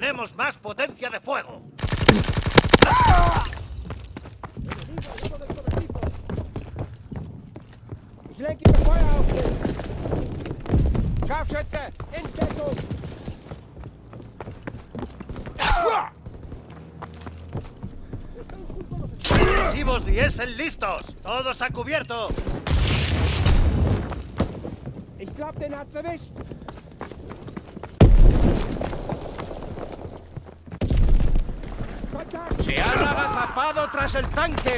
Tenemos más potencia de fuego. Ich lenke Ihr Feuer auf dich! Scharfschütze, in Deckung! Explosivos diésel listos. Todos a cubierto. Ich glaub, den hat's erwischt! Kontakt! ¡Se han agazapado tras el tanque!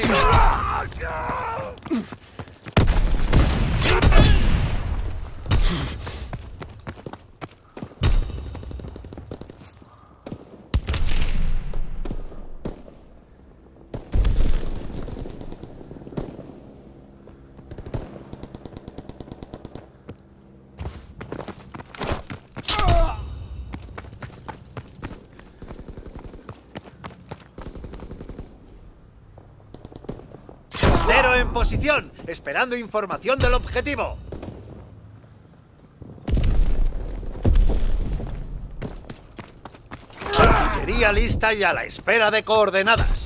Cero en posición, esperando información del objetivo. Artillería lista y a la espera de coordenadas.